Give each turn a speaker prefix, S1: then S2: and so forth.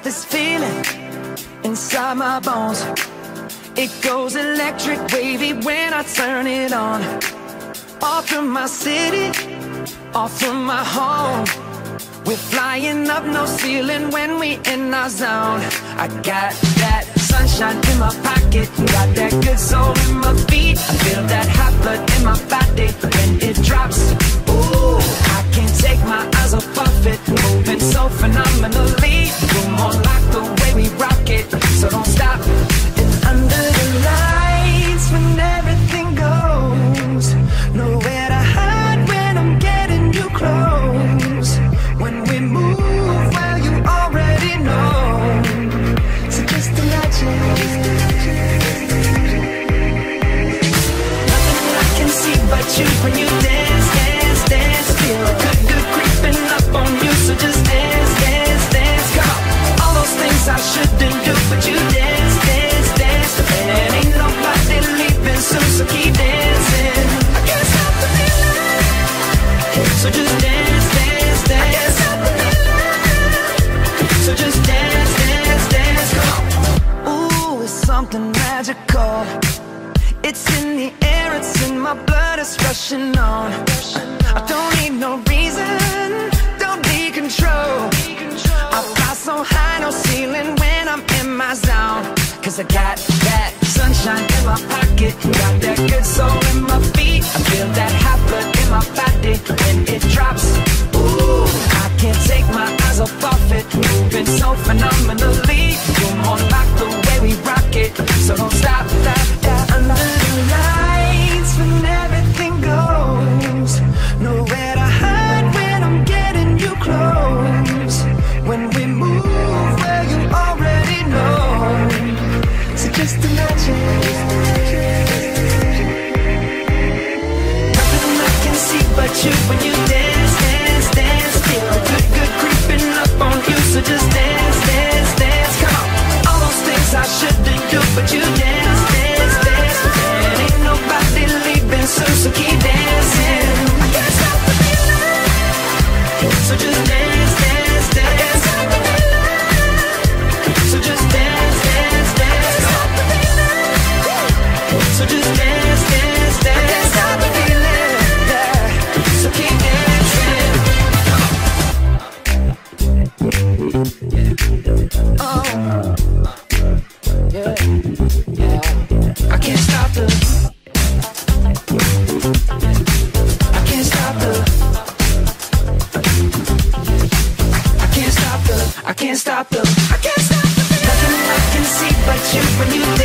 S1: this feeling inside my bones. It goes electric wavy when I turn it on. Off from my city, off from my home. We're flying up, no ceiling when we in our zone. I got that sunshine in my pocket, got that good soul in my feet. I feel that hot blood in my body when it drops. Ooh, I can't take my eyes off of it, moving so phenomenally. You're more like the way we rock it, so don't stop. And under the lights when everything goes, nowhere to hide when I'm getting you close. When we move, well, you already know. So just imagine. Nothing I can see but you when you dance, dance, dance. Feel good, good creeping up on you. So just dance, dance, dance. Come on. All those things I shouldn't do, but you dance, dance, dance. And ain't nobody leaving soon, so keep dancing. I can't stop the feeling. So just dance, dance, dance. I can't stop the feeling. So just dance, dance, dance. Come on. Ooh, it's something magical. It's in the air, it's in my blood, it's rushing on. I don't need no reason, don't need control. I fly so high, no ceiling when I'm in my zone. Cause I got that sunshine in my pocket, got that good soul in my feet. I feel that hot blood in my body when it drops. Ooh, I can't take my eyes off of it, moving so phenomenally. You're more like the way we rock it, so don't stop that. Under the lights when everything goes, nowhere to hide when I'm getting you close. When we move, well, you already know. So just imagine. Nothing I can see but you when you dance, dance, dance. Feel good, good creeping up on you. So just dance, dance, dance. Come on. All those things I shouldn't do, but you dance, dance, dance. And ain't nobody leaving soon, so keep dancing. I can't stop the feeling. So just dance, dance, dance. I can't stop the feeling. So just dance, dance, dance. Stop the feeling. So just dance, dance, dance. I can't stop the feeling. Yeah. So keep dancing. Oh, yeah, yeah. I can't stop the. I can't stop the. I can't stop the. I can't stop the. I can't stop the. Nothing I can see but you when you dance.